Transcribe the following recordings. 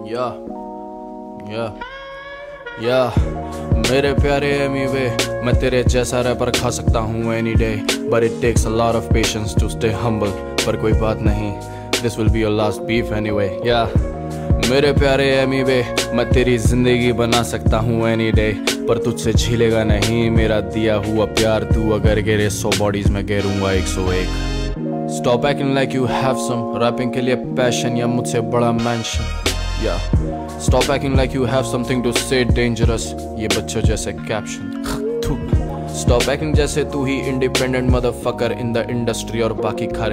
या या या मेरे प्यारे एमीवे, मैं तेरे जैसा रैपर खा सकता हूँ any day, but it takes a lot of patience to stay humble. पर कोई बात नहीं, this will be your last beef anyway. या मेरे प्यारे एमीवे, मैं तेरी जिंदगी बना सकता हूँ एनी डे, पर तुझसे झीलेगा नहीं मेरा दिया हुआ प्यार। तू अगर गिरे 100 बॉडीज में गिरूंगा 101। Stop acting like you have some rapping के लिए पैशन या मुझसे बड़ा मैंशन। या Stop acting like you have something to say dangerous, ये बच्चों जैसे कैप्शन। Stop acting जैसे तू ही independent motherfucker in the industry और बाकी खारे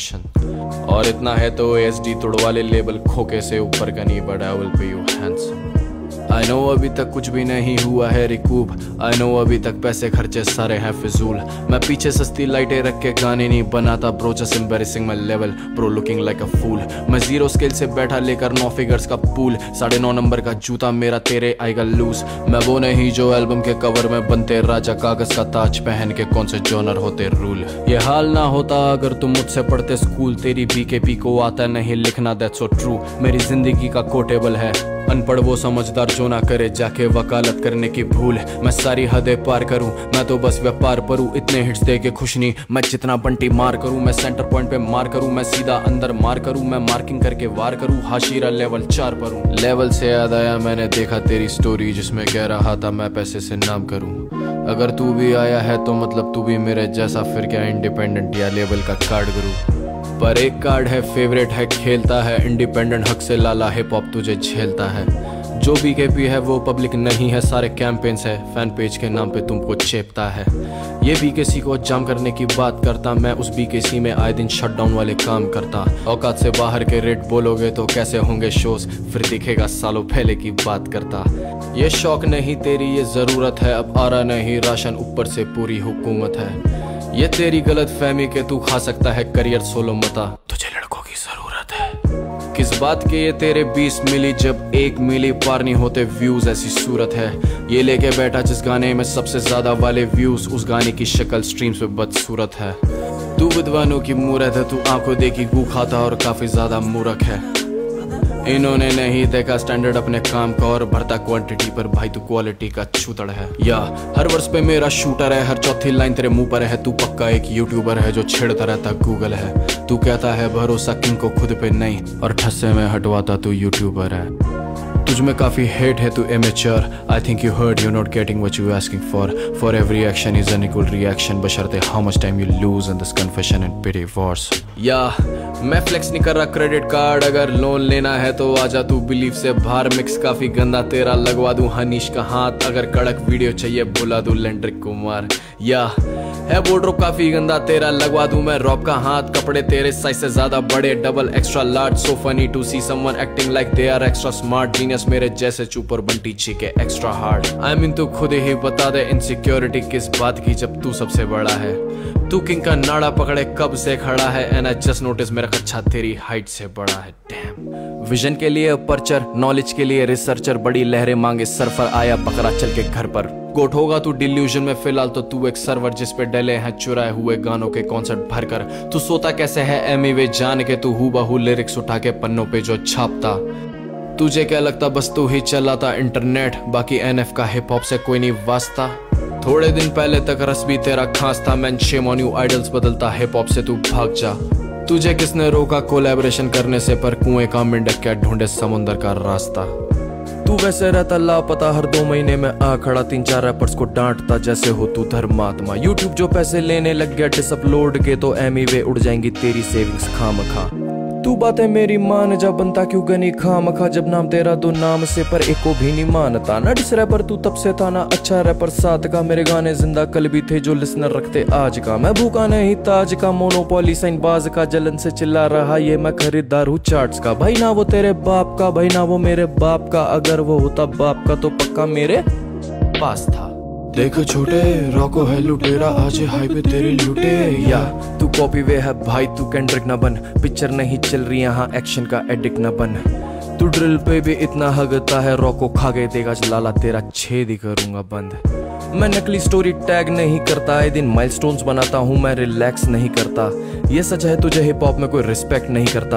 पेंशन। और इतना है तो ASD तोड़वा ले लेबल खोके से ऊपर का नहीं, but I will pay you handsome. I know अभी तक कुछ भी नहीं हुआ है रिकूप, I know अभी तक पैसे खर्चे सारे हैं फिजूल। मैं पीछे सस्ती लाइटें रख के गाने नहीं बनाता bro, just embarrassing my level bro, looking like a fool. मैं 0 स्केल से बैठा लेकर 9 फिगर्स का पूल, 9.5 नंबर का जूता मेरा तेरे आएगा लूज। मैं वो नहीं जो एल्बम के कवर में बनते राजा, कागज का ताज पहन के कौन से जॉनर होते रूल। ये हाल ना होता अगर तुम मुझसे पढ़ते स्कूल, तेरी BKP को आता नहीं लिखना, दैट्स सो ट्रू। मेरी जिंदगी का कोटेबल है, अनपढ़ वो समझदार जो ना करे जाके वकालत करने की भूल। मैं सारी हदें पार करूं, मैं तो बस व्यापार करूं, इतने हिट्स दे के खुश नहीं। मैं जितना बंटी मार करूं, मैं सेंटर पॉइंट पे मार करूं, मैं सीधा अंदर मार करूं, मैं मार्किंग करके वार करूं, हाशिरा लेवल 4 पर हूं। लेवल से याद आया मैंने देखा तेरी स्टोरी, जिसमें कह रहा था मैं पैसे से नाम करूं। अगर तू भी आया है तो मतलब तू भी मेरे जैसा, फिर क्या इंडिपेंडेंट या लेवल का कार्ड करूं। पर एक कार्ड है फेवरेट है, खेलता है इंडिपेंडेंट हक से लाला, हिप हॉप तुझे झेलता है। जो BKP है वो पब्लिक नहीं है, सारे कैंपेन्स है, फैन पेज के नाम पे तुमको चेपता है। ये BKC को जाम करने की बात करता, मैं उस BKC में आए दिन शटडाउन वाले काम करता। औकात से बाहर के रेट बोलोगे तो कैसे होंगे शोज, फिर दिखेगा सालों पहले की बात करता। ये शौक नहीं तेरी ये जरूरत है, अब आ रहा नहीं राशन, ऊपर से पूरी हुकूमत है। ये तेरी गलत फहमी के तू खा सकता है करियर सोलो मता, तुझे लड़कों की जरूरत है। किस बात के ये तेरे 20 मिली जब 1 मिली पार नहीं होते व्यूज, ऐसी सूरत है। ये लेके बैठा जिस गाने में सबसे ज्यादा वाले व्यूज, उस गाने की शक्ल स्ट्रीम्स पे बदसूरत है। तू विद्वानों की मूरत है, तू आंखों देखी गू खाता और काफी ज्यादा मूर्ख है। इन्होंने नहीं देखा स्टैंडर्ड अपने काम का और भरता क्वांटिटी पर, भाई तू क्वालिटी का छूतड़ है। या हर वर्ष पे मेरा शूटर है, हर चौथी लाइन तेरे मुंह पर है, तू पक्का एक यूट्यूबर है जो छेड़ता रहता गूगल है। तू कहता है भरोसा किंग को खुद पे नहीं, और ठस्से में हटवाता तू यूट्यूबर है। तुझ में काफी हेट है, तू amateur, I think you heard you not getting what you asking for every action is an equal reaction, बशर्ते how much time you lose in this confession and pity wars. या मैं flex नहीं कर रहा credit card, अगर loan लेना है तो आजा तू बिलीव से बाहर, मिक्स काफी गंदा तेरा लगवा दूं हनीश का हाथ, अगर कड़क वीडियो चाहिए बुला दूं लेंड्रिक कुमार। या है वोड्रोप काफी गंदा तेरा लगवा दूं मैं रॉब का हाथ, कपड़े तेरे साइज से ज्यादा बड़े, double extra large, so funny to see someone acting like they are extra smart, genius मेरे जैसे चुप और बंटी चीके एक्स्ट्रा हार्ड। आई मीन तू खुद ही बता दे इनसिक्योरिटी किस बात की जब तू सबसे बड़ा है। तू किंग का नाड़ा पकड़े कब से खड़ा है, एंड आई जस्ट नोटिस मेरा कच्चा तेरी हाइट से बड़ा है। डैम विजन के लिए पर्चर, नॉलेज के लिए रिसर्चर, बड़ी लहरें मांगे सर्फर, आया बकरा चल के घर पर। गोट होगा तू डिल्यूजन में, फिलहाल तो तू एक सर्वर जिस पे डले हैं चुराए हुए गानों के कॉन्सर्ट भरकर। तू सोता कैसे है एमीवे जान के, तू हूबहू लिरिक्स उठा के पन्नों पे जो छापता। तुझे क्या लगता बस तू ही चलाता इंटरनेट, बाकी NF का हिप हॉप से कोई नहीं वास्ता। थोड़े दिन पहले तक रस भी तेरा खास था, man shame on you, idols बदलता हिप हॉप से तू भाग जा। तुझे किसने रोका कोलैबोरेशन करने से, पर कुएं का मेंढक क्या ढूंढे समुंदर का रास्ता। तू वैसे रहता लापता, हर 2 महीने में आ खड़ा 3-4 रैपर्स को डांटता जैसे हो तू धर्मात्मा। यूट्यूब जो पैसे लेने लग गया डिसअपलोड के, तो एमीवे उड़ जाएंगी तेरी सेविंग्स खामखा। तू बातें मेरी मान जा, बनता क्यों गनी खामखा, जब नाम तेरा दो नाम से पर एक को भी नहीं मानता। ना डिस रैपर तू तब से था ना अच्छा रैपर साथ का, मेरे गाने जिंदा कल भी थे जो लिसनर रखते आज का। मैं भूखा नहीं ताज का, मोनोपोली साइन बाज का, जलन से चिल्ला रहा ये मैं खरीदार हूँ चार्ट्स का। भाई ना वो तेरे बाप का, भाई ना वो मेरे बाप का, अगर वो होता बाप का तो पक्का मेरे पास था। देख छोटे रॉको है लुटेरा, आज हाई पे तेरे लुटे। या तू कॉपी वे है भाई, तू केंड्रिक ना बन, पिक्चर नहीं चल रही यहाँ एक्शन का एडिक्ट ना बन। तू ड्रिल पे भी इतना हगता है, रॉको खा गए देगा लाला तेरा छेद ही करूंगा बंद। मैं नकली स्टोरी टैग नहीं करता, आए दिन माइलस्टोन्स बनाता हूँ मैं, रिलैक्स नहीं करता। ये सच है तुझे हिप हॉप में कोई रिस्पेक्ट नहीं करता,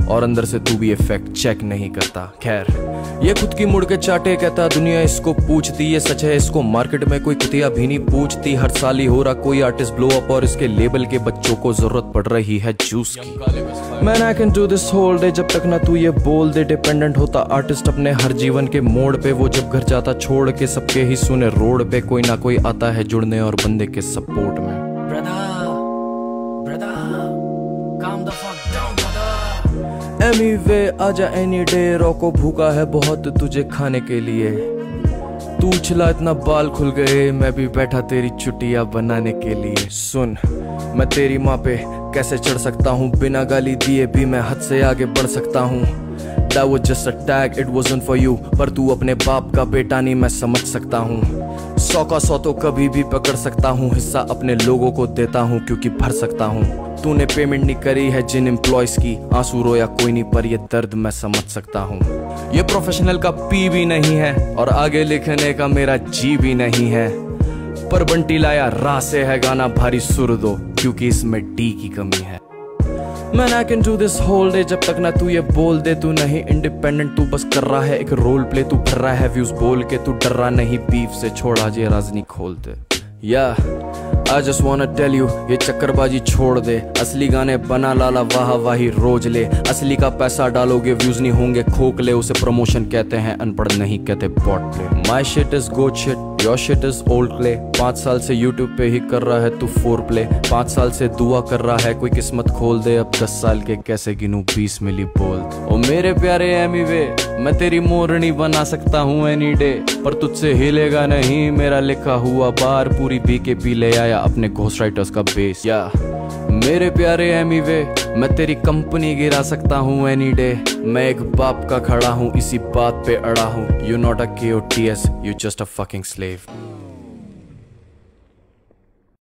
और अंदर से तू भी इफेक्ट चेक नहीं करता। खैर ये खुद की मुड़ के चाटे कहता दुनिया इसको पूछती, ये सच है इसको मार्केट में कोई कुतिया भी नहीं पूछती। हर साल ही हो रहा कोई आर्टिस्ट ब्लो अप और इसके लेबल के बच्चों को जरूरत पड़ रही है जूस की। Man I can do this whole day, जब तक ना तू ये बोल दे। डिपेंडेंट होता आर्टिस्ट अपने हर जीवन के मोड़ पे, वो जब घर जाता छोड़ के सबके ही सुने रोड पे। कोई ना कोई आता है जुड़ने और बंदे के सपोर्ट में। एमीवे आजा एनी डे, रोको भूखा है बहुत तुझे खाने के लिए। तू उछला इतना बाल खुल गए, मैं भी बैठा तेरी चुटिया बनाने के लिए। सुन मैं तेरी माँ पे कैसे चढ़ सकता हूँ, बिना गाली दिए भी मैं हद से आगे बढ़ सकता हूँ। That was just a tag, it wasn't for you, पर तू अपने बाप का बेटा नहीं मैं समझ सकता हूँ। 100 का 100 तो कभी भी पकड़ सकता हूँ, हिस्सा अपने लोगों को देता हूँ क्योंकि भर सकता हूँ। तूने पेमेंट नहीं करी है जिन एम्प्लॉयज की, आंसू रोया कोई नहीं पर ये दर्द मैं समझ सकता हूँ। ये प्रोफेशनल का पी भी नहीं है और आगे लिखने का मेरा जी भी नहीं है, पर बंटी लाया राह से है गाना भारी सुर दो क्योंकि इसमें डी की कमी है। Man I can do this whole day, जब तक ना तू ये बोल दे। तू नहीं इंडिपेंडेंट, तू बस कर रहा है एक रोल प्ले। तू भर रहा है व्यूज बोल के, तू डर रहा नहीं बीफ से। छोड़ आज ये राज नहीं खोलते। या I just wanna tell you, ये चक्करबाजी छोड़ दे। असली गाने बना लाला वाह वाही रोज ले। असली का पैसा डालोगे व्यूज नहीं होंगे खोखले, उसे प्रमोशन कहते हैं अनपढ़ नहीं कहते bot play. My shit is good shit, your shit is old clay। 5 साल से YouTube पे ही कर रहा है तू 4 play। 5 साल से दुआ कर रहा है कोई किस्मत खोल दे। अब 10 साल के कैसे गिनूं 20 मिली बोल। ओ मेरे प्यारे एमीवे, मैं तेरी मोरनी बना सकता हूँ एनी डे, पर तुझसे हिलेगा नहीं मेरा लिखा हुआ बार। पूरी BKB ले आया अपने घोस्ट राइटर्स का बेस। या मेरे प्यारे एमीवे, मैं तेरी कंपनी गिरा सकता हूँ एनी डे। मैं एक बाप का खड़ा हूँ इसी बात पे अड़ा हूँ। You not a KOTS, you just a fucking slave.